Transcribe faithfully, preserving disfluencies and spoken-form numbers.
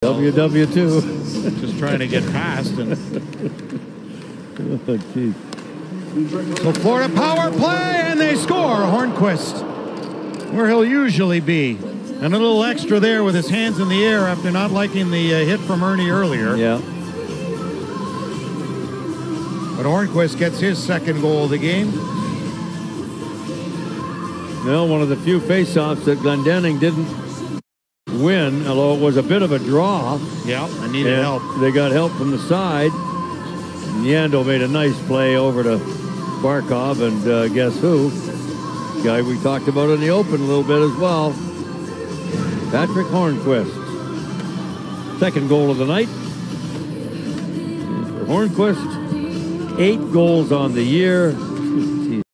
W W two. Just trying to get past. And oh, geez. So Florida power play, and they score. Hornqvist, where he'll usually be. And a little extra there with his hands in the air after not liking the uh, hit from Ernie earlier. Yeah. But Hornqvist gets his second goal of the game. Well, one of the few faceoffs that Glendenning didn't win, although it was a bit of a draw. Yeah, I needed and help. They got help from the side. And Yandel made a nice play over to Barkov, and uh, guess who? Guy we talked about in the open a little bit as well. Patric Hornqvist. Second goal of the night. And for Hornqvist, eight goals on the year.